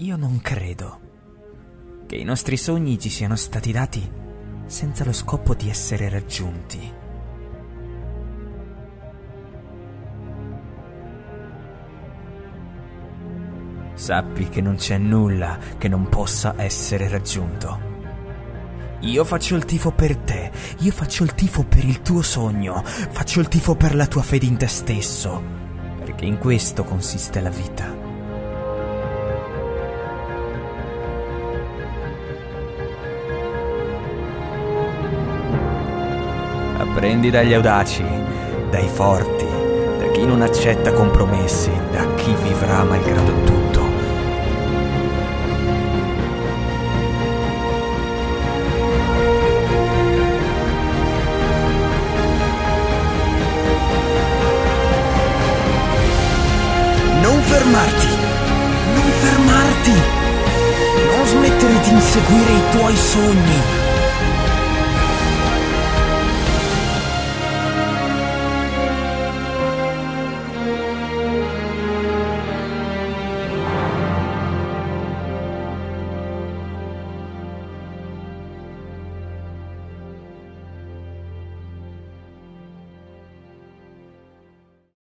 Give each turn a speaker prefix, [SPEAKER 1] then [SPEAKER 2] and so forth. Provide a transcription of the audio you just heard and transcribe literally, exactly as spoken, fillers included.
[SPEAKER 1] Io non credo che i nostri sogni ci siano stati dati senza lo scopo di essere raggiunti. Sappi che non c'è nulla che non possa essere raggiunto. Io faccio il tifo per te, io faccio il tifo per il tuo sogno, faccio il tifo per la tua fede in te stesso, perché in questo consiste la vita. Apprendi dagli audaci, dai forti, da chi non accetta compromessi, da chi vivrà malgrado tutto. Non fermarti, non fermarti, non smettere di inseguire i tuoi sogni.